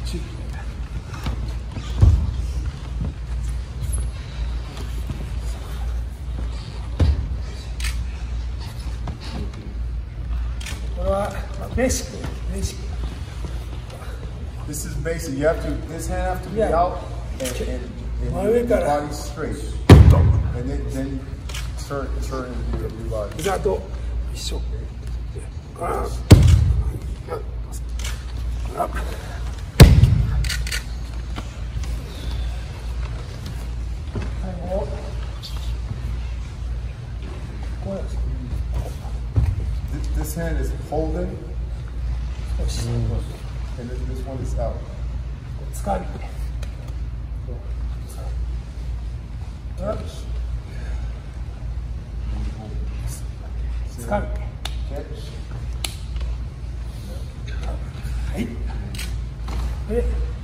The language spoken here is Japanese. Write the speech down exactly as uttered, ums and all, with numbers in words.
これはベーシック、ベーシック。 This is basic. You have to. This hand have to be Yeah. out and, and, and Why your we gotta- body straight. And then then you turn turn your, your body. 膝と一緒。ああ。ああ。 This, this hand is holding, and this, this one is out. つかみ。つかみ。 Catch. はい。で。